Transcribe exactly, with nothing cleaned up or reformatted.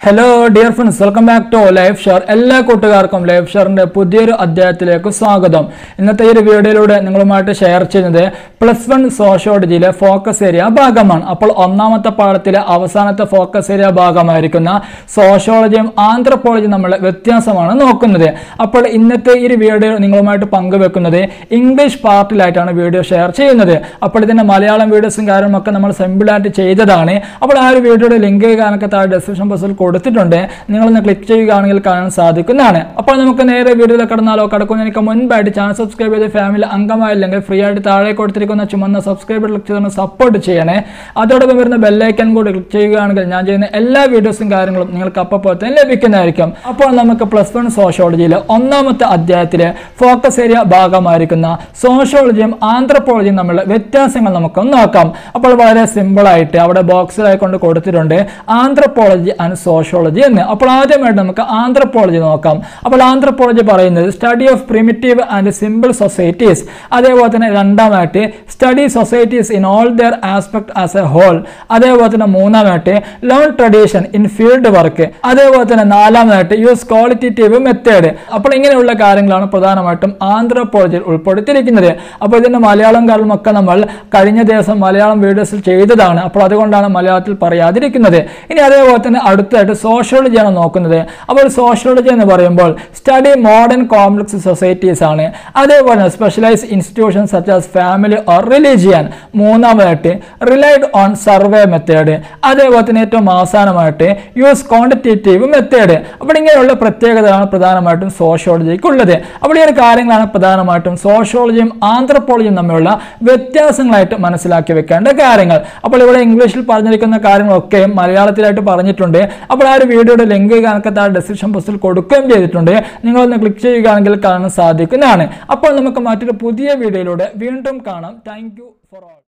Hello dear friends, welcome back to life share. എല്ലാ കൂട്ടുകാർക്കും life ഷെയറിന്റെ പുതിയൊരു അധ്യായത്തിലേക്ക് സ്വാഗതം. ഇന്നത്തെ ഈ ഒരു വീഡിയോയിലൂടെ നിങ്ങളുമായിട്ട് ഷെയർ ചെയ്യുന്നത് പ്ലസ് വൺ സോഷ്യോളജിയിലെ ഫോക്കസ് ഏരിയ ഭാഗമാണ്. അപ്പോൾ ഒന്നാമത്തെ പാഠത്തിലെ അവസാനത്തെ ഫോക്കസ് ഏരിയ ഭാഗമായിരിക്കുന്ന സോഷ്യോളജിയും ആന്ത്രപ്പോളജിയും തമ്മിലുള്ള വ്യത്യാസമാണ് നോക്കുന്നത്. അപ്പോൾ ഇന്നത്തെ ഈ ഒരു വീഡിയോ നിങ്ങളുമായിട്ട് പങ്കുവെക്കുന്നത് ഇംഗ്ലീഷ് പാർട്ടിലായിട്ടാണ് വീഡിയോ ഷെയർ ചെയ്യുന്നത്. അപ്പോൾ ഇതിന്റെ മലയാളം വീഡിയോസും കാര്യങ്ങളൊക്കെ നമ്മൾ സിമ്പിളായിട്ട് ചെയ്തതാണ്. അപ്പോൾ ആ ഒരു വീഡിയോയുടെ ലിങ്ക് കാണൊക്കെ താഴെ ഡിസ്ക്രിപ്ഷൻ ബോക്സിൽ കൊടുത്തിട്ടുണ്ട്. നിങ്ങളൊന്ന് ക്ലിക്ക് ചെയ്യുകയാണെങ്കിൽ കാണാൻ സാധിക്കുന്നതാണ്. അപ്പോൾ നമുക്ക് നേരെ വീഡിയോയിൽ കടന്നാലോ? കടക്കുന്നതിന് മുൻപായിട്ട് ചാനൽ സബ്സ്ക്രൈബ് ചെയ്ത് ഫാമിലി അംഗമായില്ലെങ്കിൽ ഫ്രീ ആയിട്ട് താഴെ കൊടുത്തിരിക്കുന്ന ചുമന്ന സബ്സ്ക്രൈബ് ക്ലിക്ക് ചെയ്ത് സപ്പോർട്ട് ചെയ്യണേ. അതോടൊപ്പം വരുന്ന ബെല്ലൈക്കൻ കൂടി ക്ലിക്ക് ചെയ്യുകയാണെങ്കിൽ ഞാൻ ചെയ്യുന്ന എല്ലാ വീഡിയോസും കാര്യങ്ങളും നിങ്ങൾക്ക് അപ്പോൾ തന്നെ ലഭിക്കുന്നതായിരിക്കും. അപ്പോൾ നമുക്ക് പ്ലസ് വൺ സോഷ്യോളജിയിലെ ഒന്നാമത്തെ അധ്യായത്തിലെ ഫോക്കസ് ഏരിയ ഭാഗമായിരിക്കുന്ന സോഷ്യോളജിയും ആന്ത്രപ്പോളജിയും തമ്മിലുള്ള വ്യത്യാസങ്ങൾ നമുക്കൊന്ന് നോക്കാം. അപ്പോൾ വളരെ സിമ്പിൾ ആയിട്ട് അവിടെ ബോക്സിലായി കൊണ്ട് കൊടുത്തിട്ടുണ്ട് ആന്ത്രപ്പോളജി ആൻഡ് സോഷ്യോളജി എന്ന്. അപ്പോൾ ആദ്യമായിട്ട് നമുക്ക് ആന്ത്രപ്പോളജി നോക്കാം. അപ്പോൾ ആന്ത്രപ്പോളജി പറയുന്നത് study of primitive and simple societies. അതേപോലെ തന്നെ രണ്ടാമായിട്ട് study societies in all their aspect as a whole. അതേപോലെ തന്നെ മൂന്നാമായിട്ട് learn tradition in field work. അതേപോലെ തന്നെ നാലാമതായിട്ട് യൂസ് ക്വാളിറ്റേറ്റീവ് മെത്തേഡ്. അപ്പോൾ ഇങ്ങനെയുള്ള കാര്യങ്ങളാണ് പ്രധാനമായിട്ടും ആന്ത്രപ്പോളജിയിൽ ഉൾപ്പെടുത്തിയിരിക്കുന്നത്. അപ്പോൾ ഇതിന്റെ മലയാളം കാര്യമൊക്കെ നമ്മൾ കഴിഞ്ഞ ദിവസം മലയാളം വീഡിയോസിൽ ചെയ്തതാണ്. അപ്പോൾ അതുകൊണ്ടാണ് മലയാളത്തിൽ പറയാതിരിക്കുന്നത്. ഇനി അതേപോലെ തന്നെ അടുത്തായിട്ട് സോഷ്യോളജിയാണ് നോക്കുന്നത്. അപ്പോൾ സോഷ്യോളജി എന്ന് പറയുമ്പോൾ സ്റ്റഡി മോഡേൺ കോംപ്ലക്സ് സൊസൈറ്റീസ് ആണ്. അതേപോലെ specialise institution such as family or religion. മൂന്നാമതായിട്ട് റിലൈഡ് ഓൺ സർവേ മെത്തേഡ്. അതേപോലെ തന്നെ ഏറ്റവും അവസാനമായിട്ട് യൂസ് ക്വാണ്ടിറ്റേറ്റീവ് മെത്തേഡ്. അപ്പോൾ ഇങ്ങനെയുള്ള പ്രത്യേകതയാണ് പ്രധാനമായിട്ടും സോഷ്യോളജിക്ക് ഉള്ളത്. അപ്പോൾ ഈ ഒരു കാര്യങ്ങളാണ് പ്രധാനമായിട്ടും സോഷ്യോളജിയും ആന്ത്രപ്പോളജിയും തമ്മിലുള്ള വ്യത്യാസങ്ങളായിട്ട് മനസ്സിലാക്കി വെക്കേണ്ട കാര്യങ്ങൾ. അപ്പോൾ ഇവിടെ ഇംഗ്ലീഷിൽ പറഞ്ഞിരിക്കുന്ന കാര്യങ്ങളൊക്കെ മലയാളത്തിലായിട്ട് പറഞ്ഞിട്ടുണ്ട്. അപ്പോൾ ആ ഒരു വീഡിയോയുടെ ലിങ്ക് കണക്കെ താഴെ ഡിസ്ക്രിപ്ഷൻ ബോക്സിൽ കൊടുക്കുകയും ചെയ്തിട്ടുണ്ട്. നിങ്ങളൊന്ന് ക്ലിക്ക് ചെയ്യുകയാണെങ്കിൽ കാണാൻ സാധിക്കുന്നതാണ്. അപ്പോൾ നമുക്ക് മറ്റൊരു പുതിയ വീഡിയോയിലൂടെ വീണ്ടും കാണാം. Thank you for all.